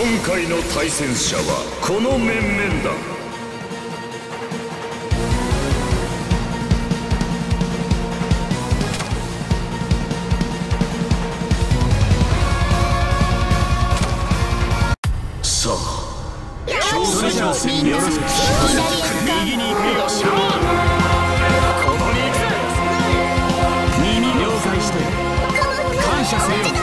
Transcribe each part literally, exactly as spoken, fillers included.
今回の対戦者はこの面々だ。さあ、それじゃあみんな右に行くよ。ここに行くぜ。耳了解して感謝せよ。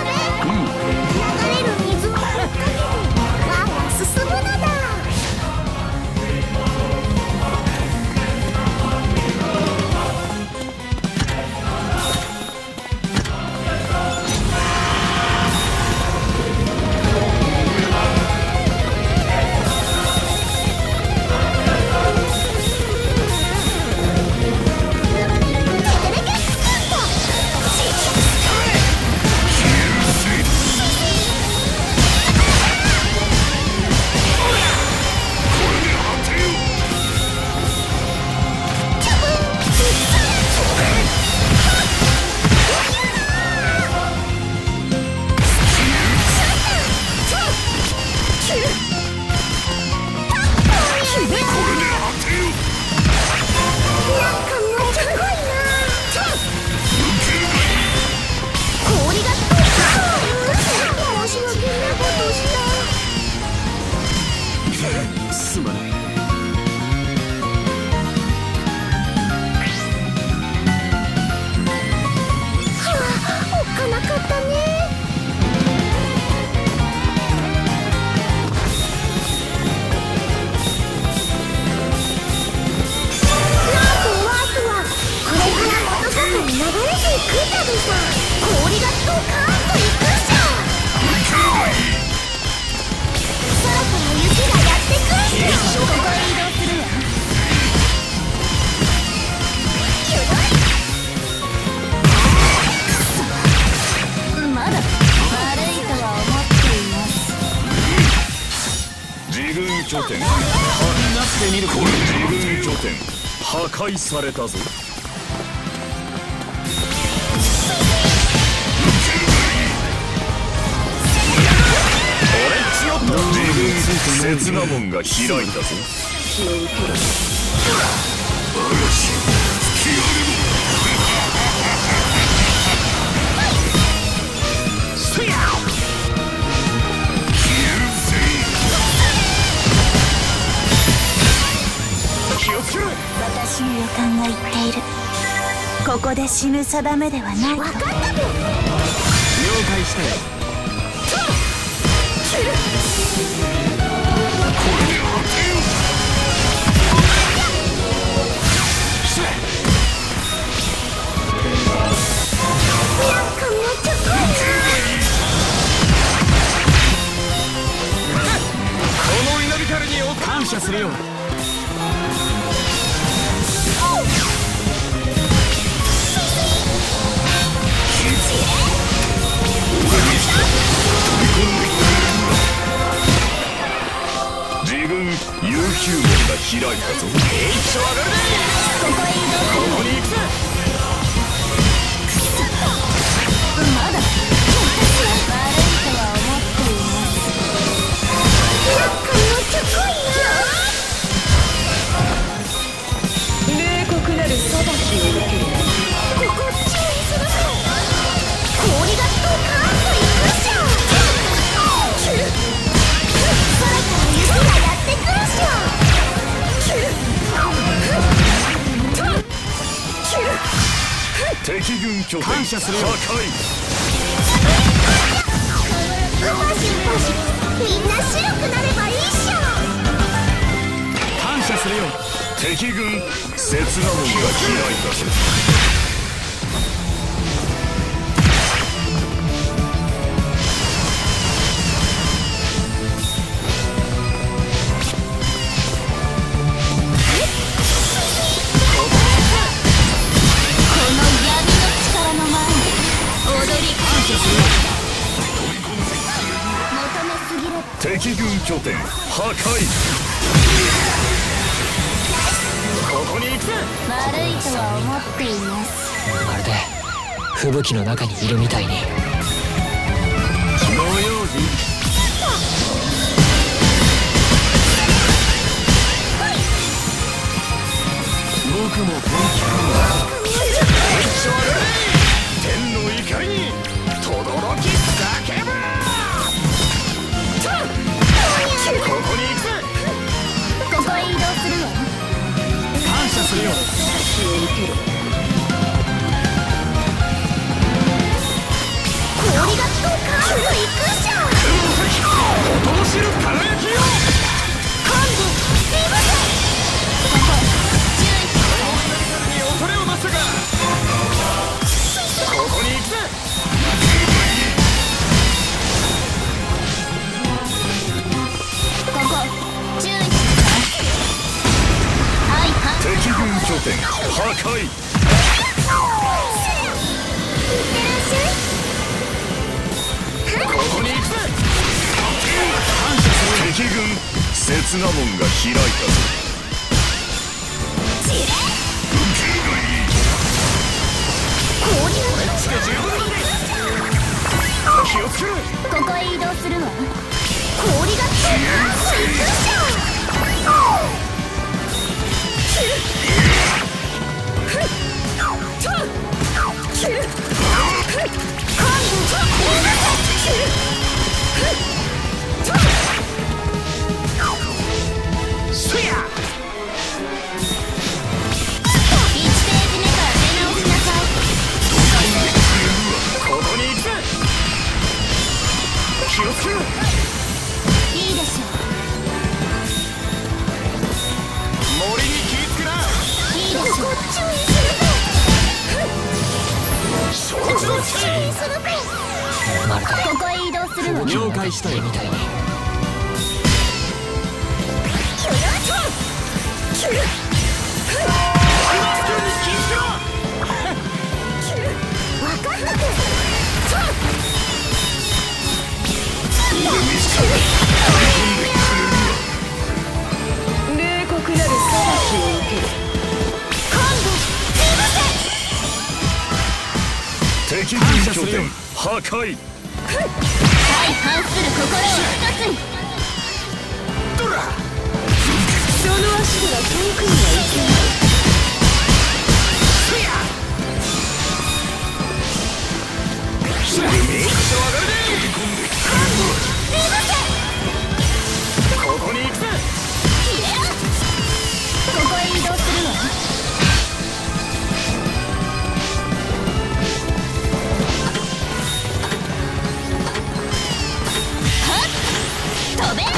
すまない。はあ、おっかなかったね。なんとワープはこれから元坂に流れていくんだべさ。氷がドカーンといくっしょ。そろそろ雪がやってくるっしょ。ここへ移動するわ。まだ悪いとは思っています。自軍拠点なってみる。これ自軍拠点破壊されたぞ。刹那門が開いたぞ。 私の予感が言っている。ここで死ぬ定めではないと。分かった。了解したよ。この稲光にを感謝するよ。自分悠久門が開いたぞ。えいっしょ上がるね。ここへ移動。ここに行くぜ。まだ悪いとは思っています。なんかもうちょこいな。冷酷なる裁きを受ける。ここ注意するぞ。氷がドカーンといくっしょ。そろそろ雪がやってくるっしょ。敵軍拠点感謝するよ。破壊。パシパシみんな白くなればいいっしょ。感謝するよ。敵軍刹那門が開いたぞ。敵軍拠点破壊。ここに行くぜ。悪いとは思っています。 まるで吹雪の中にいるみたいに。 火の用心。 点破壊。ここに行くぜ。敵軍刹那門が開いたぞ。気をつけろ。 ここへ移動するわ。氷がつい気をつけろ。 いいでしょう。 森に気ぃつけな。 いいでしょう。こっちにする承知のチェイン。 まるでここへ移動するわ。 了解したよみたいに。 冷酷なる裁きを受ける。 敵軍拠点破壊。 相反する心を一つに。 ドラその足では遠くには行けない。 ここに行くぜ。 ここへ移動するわ。はっ飛べ。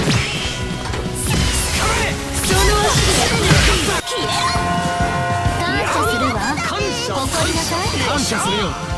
その足で消えろ。感謝するわ。誇りなさい。 感謝するよ。